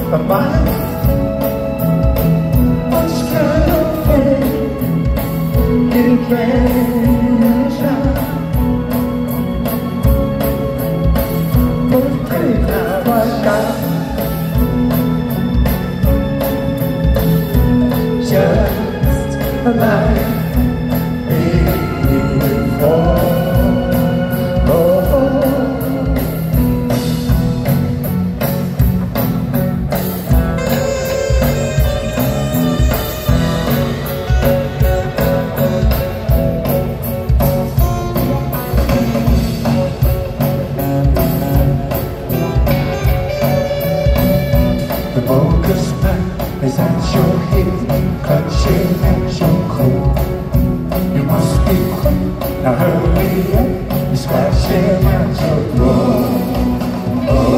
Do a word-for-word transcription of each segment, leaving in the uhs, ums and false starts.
my mind was kind of funny, getting pressure. But it's pretty now I got just like before. The bogus man is at your hip, clutching at your coat. You must be quick, now hurry up, you're scratching at your throat. Oh, oh,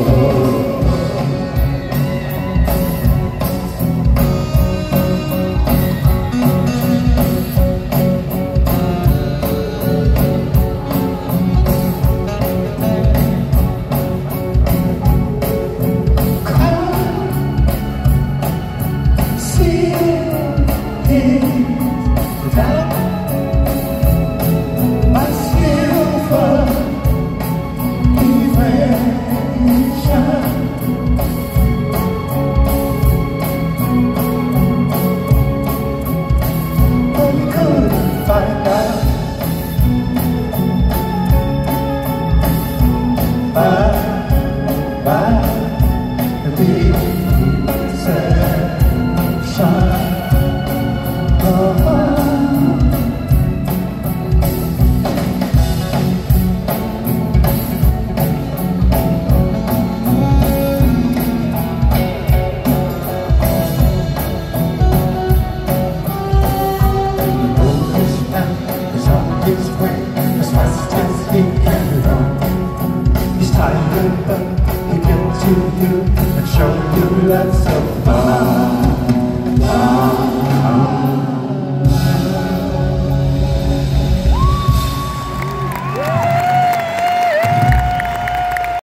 his way as fast as he can run. He's tired, but he'll get to you and show you lots of fun. fun.